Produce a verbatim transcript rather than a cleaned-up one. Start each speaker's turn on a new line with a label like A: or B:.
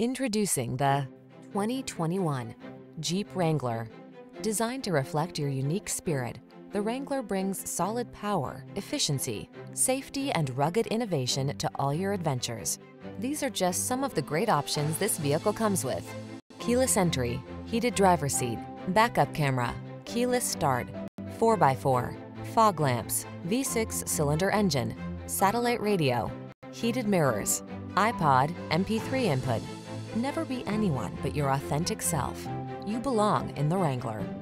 A: Introducing the twenty twenty-one Jeep Wrangler. Designed to reflect your unique spirit, the Wrangler brings solid power, efficiency, safety, and rugged innovation to all your adventures. These are just some of the great options this vehicle comes with: keyless entry, heated driver's seat, backup camera, keyless start, four by four, fog lamps, V six cylinder engine, satellite radio, heated mirrors, iPod, M P three input. Never be anyone but your authentic self. You belong in the Wrangler.